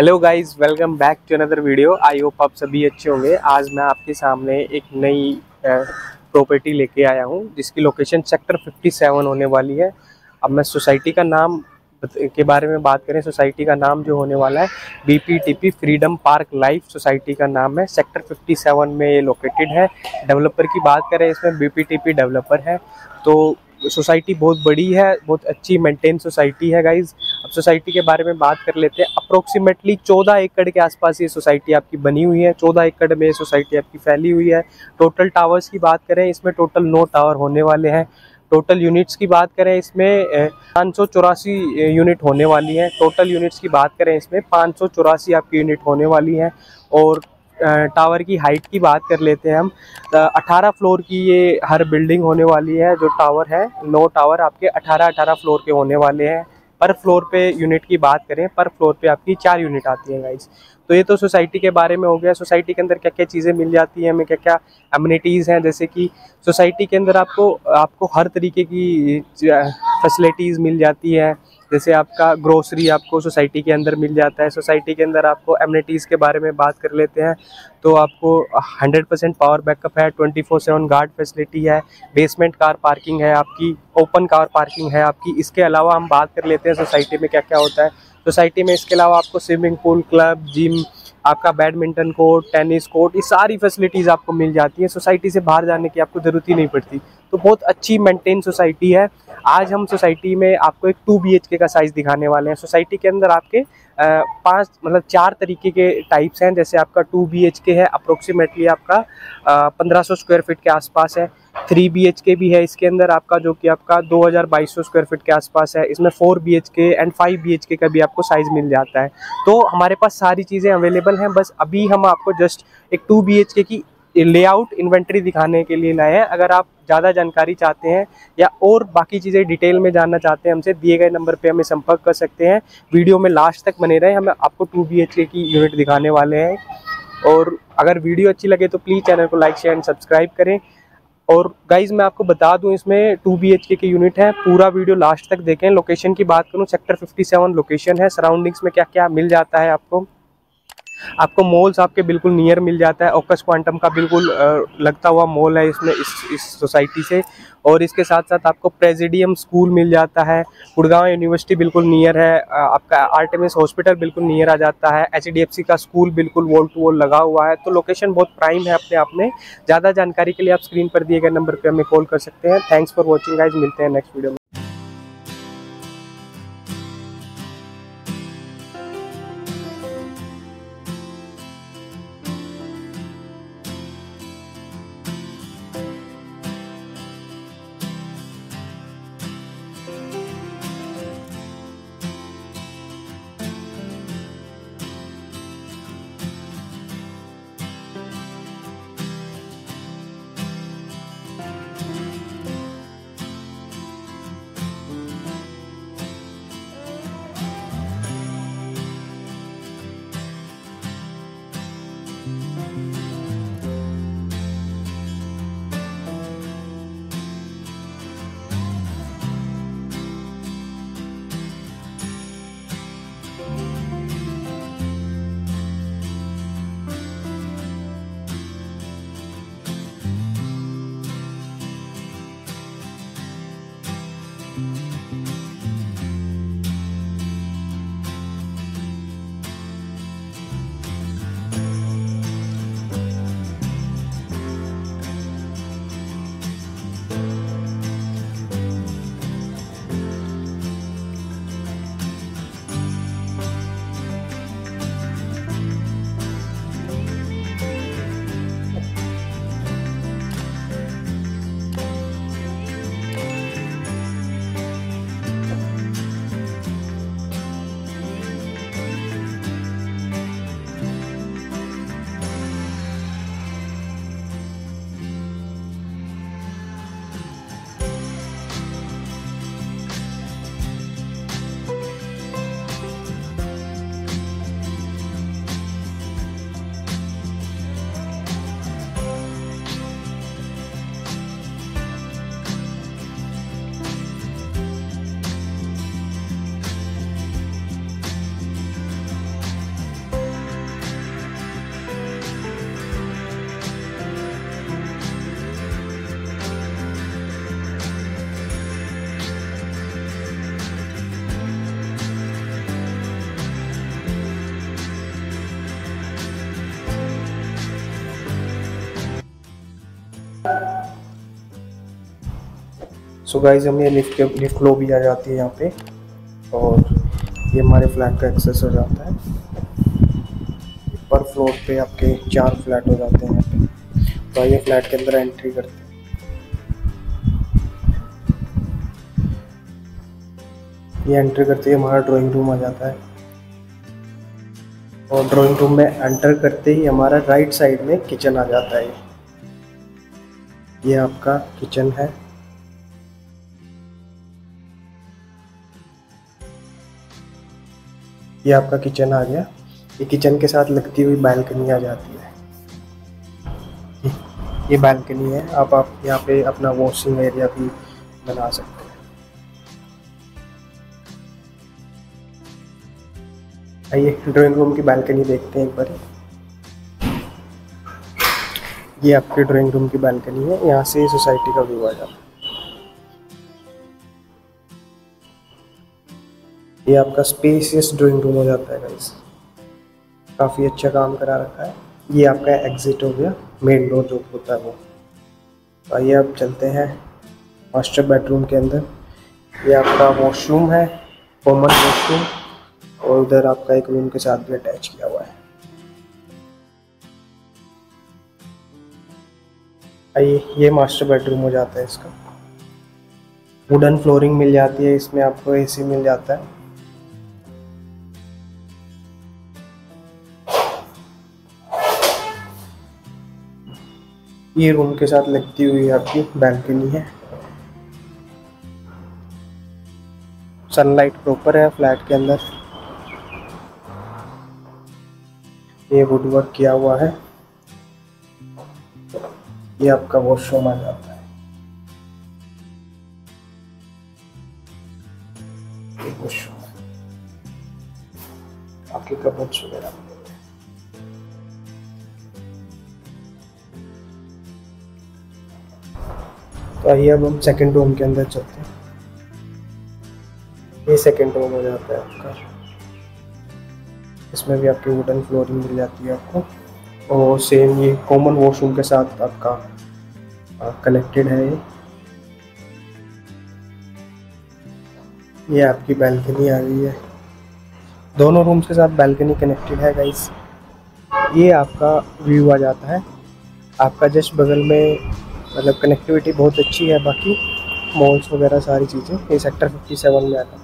Hello guys, welcome back to another video. I hope आप सभी अच्छे होंगे। आज मैं आपके सामने एक नई प्रॉपर्टी लेके आया हूं जिसकी लोकेशन सेक्टर 57 होने वाली है। अब मैं सोसाइटी का नाम के बारे में बात करें, सोसाइटी का नाम जो होने वाला है BPTP freedom park life society का नाम है। सेक्टर 57 में ये लोकेटेड है। डेवलपर की बात करें, इसमें BPTP डेवलपर है। तो सोसाइटी बहुत बड़ी है, बहुत अच्छी मेंटेन सोसाइटी है गाइज। अब सोसाइटी के बारे में बात कर लेते हैं। अप्रोक्सीमेटली 14 एकड़ के आसपास ये सोसाइटी आपकी बनी हुई है। 14 एकड़ में ये सोसाइटी आपकी फैली हुई है। टोटल टावर्स की बात करें, इसमें टोटल 9 टावर होने वाले हैं। टोटल यूनिट्स की बात करें, इसमें 584 यूनिट होने वाली है। टोटल यूनिट्स की बात करें, इसमें 584 आपकी यूनिट होने वाली है। और टावर की हाइट की बात कर लेते हैं हम। 18 फ्लोर की ये हर बिल्डिंग होने वाली है। जो टावर है, 9 टावर आपके 18 फ्लोर के होने वाले हैं। पर फ्लोर पे यूनिट की बात करें, पर फ्लोर पे आपकी 4 यूनिट आती है गाइस। तो ये तो सोसाइटी के बारे में हो गया। सोसाइटी के अंदर क्या क्या चीज़ें मिल जाती हैं, हमें क्या क्या अम्यूनिटीज़ हैं। जैसे कि सोसाइटी के अंदर आपको हर तरीके की फैसिलिटीज़ मिल जाती है। जैसे आपका ग्रोसरी आपको सोसाइटी के अंदर मिल जाता है। सोसाइटी के अंदर आपको एमिनिटीज़ के बारे में बात कर लेते हैं तो आपको 100% पावर बैकअप है, 24/7 गार्ड फैसिलिटी है, बेसमेंट कार पार्किंग है आपकी, ओपन कार पार्किंग है आपकी। इसके अलावा हम बात कर लेते हैं सोसाइटी में क्या क्या होता है। सोसाइटी में इसके अलावा आपको स्विमिंग पूल, क्लब, जिम, आपका बैडमिंटन कोर्ट, टेनिस कोर्ट, ये सारी फैसिलिटीज़ आपको मिल जाती है। सोसाइटी से बाहर जाने की आपको ज़रूरत ही नहीं पड़ती। तो बहुत अच्छी मेंटेन सोसाइटी है। आज हम सोसाइटी में आपको एक 2 BHK का साइज़ दिखाने वाले हैं। सोसाइटी के अंदर आपके 4 तरीके के टाइप्स हैं। जैसे आपका 2 BHK है, अप्रोक्सीमेटली आपका 1500 स्क्वायर फीट के आसपास है। 3 BHK भी है इसके अंदर आपका, जो कि आपका 2200 स्क्वायर फीट के आसपास है। इसमें 4 BHK एंड 5 BHK का भी आपको साइज़ मिल जाता है। तो हमारे पास सारी चीज़ें अवेलेबल हैं। बस अभी हम आपको जस्ट एक 2 BHK की लेआउट इन्वेंट्री दिखाने के लिए लाए हैं। अगर आप ज़्यादा जानकारी चाहते हैं या और बाकी चीज़ें डिटेल में जानना चाहते हैं, हमसे दिए गए नंबर पे हमें संपर्क कर सकते हैं। वीडियो में लास्ट तक बने रहें, हम आपको 2 BHK की यूनिट दिखाने वाले हैं। और अगर वीडियो अच्छी लगे तो प्लीज़ चैनल को लाइक, शेयर एंड सब्सक्राइब करें। और गाइज मैं आपको बता दूं, इसमें 2 BHK की यूनिट है। पूरा वीडियो लास्ट तक देखें। लोकेशन की बात करूं, सेक्टर 57 लोकेशन है। सराउंडिंग्स में क्या क्या मिल जाता है आपको मॉल्स आपके बिल्कुल नियर मिल जाता है। ओकस क्वांटम का बिल्कुल लगता हुआ मॉल है इसमें, इस सोसाइटी से। और इसके साथ साथ आपको प्रेसिडियम स्कूल मिल जाता है। गुड़गांव यूनिवर्सिटी बिल्कुल नियर है। आपका आर्टेमिस हॉस्पिटल बिल्कुल नियर आ जाता है। HDFC का स्कूल बिल्कुल वॉल टू वॉल लगा हुआ है। तो लोकेशन बहुत प्राइम है अपने आप में। ज़्यादा जानकारी के लिए आप स्क्रीन पर दिए गए नंबर पर हमें कॉल कर सकते हैं। थैंक्स फॉर वॉचिंग गाइज, मिलते हैं नेक्स्ट वीडियो में। सो गाइस हम ये लिफ्ट लॉबी आ जाती है यहाँ पे, और ये हमारे फ्लैट का एक्सेस हो जाता है। पर फ्लोर पे आपके 4 फ्लैट हो जाते हैं यहाँ पे। तो आइए फ्लैट के अंदर एंट्री करते हैं। ये एंट्री करते ही हमारा ड्राइंग रूम आ जाता है, और ड्राइंग रूम में एंटर करते ही हमारा राइट साइड में किचन आ जाता है। ये आपका किचन है। ये आपका किचन आ गया। ये किचन के साथ लगती हुई बालकनी आ जाती है। ये बालकनी है, आप यहाँ पे अपना वॉशिंग एरिया भी बना सकते हैं। आइए ड्राइंग रूम की बालकनी देखते हैं एक बार। ये आपके ड्राइंग रूम की बालकनी है, यहाँ से सोसाइटी का व्यू आ जाता है। ये आपका स्पेसियस ड्राइंग रूम हो जाता है गाइस, काफ़ी अच्छा काम करा रखा है। ये आपका एग्जिट हो गया, मेन डोर जो होता है वो। तो आइए अब चलते हैं मास्टर बेडरूम के अंदर। ये आपका वॉशरूम है, कॉमन वॉशरूम, और उधर आपका एक रूम के साथ भी अटैच किया हुआ है। आइए ये मास्टर बेडरूम हो जाता है इसका। वुडन फ्लोरिंग मिल जाती है इसमें, आपको एसी मिल जाता है। ये रूम के साथ लगती हुई आपकी बालकनी है। सनलाइट प्रॉपर है फ्लैट के अंदर। ये वुड वर्क किया हुआ है। ये आपका वॉशरूम आ जाता है। ये वॉशरूम है, आपके कपड़े वगैरह। तो आइए अब हम सेकंड रूम के अंदर चलते हैं। ये सेकंड रूम हो जाता है आपका। इसमें भी आपकी वुडन फ्लोरिंग मिल जाती है आपको, और सेम ये कॉमन वॉशरूम के साथ आपका कनेक्टेड है। ये आपकी बालकनी आ गई है, दोनों रूम्स के साथ बालकनी कनेक्टेड है गाइस। ये आपका व्यू आ जाता है। आपका जस्ट बगल में मतलब कनेक्टिविटी बहुत अच्छी है, बाकी मॉल्स वगैरह सारी चीज़ें। ये सेक्टर 57 में आता है।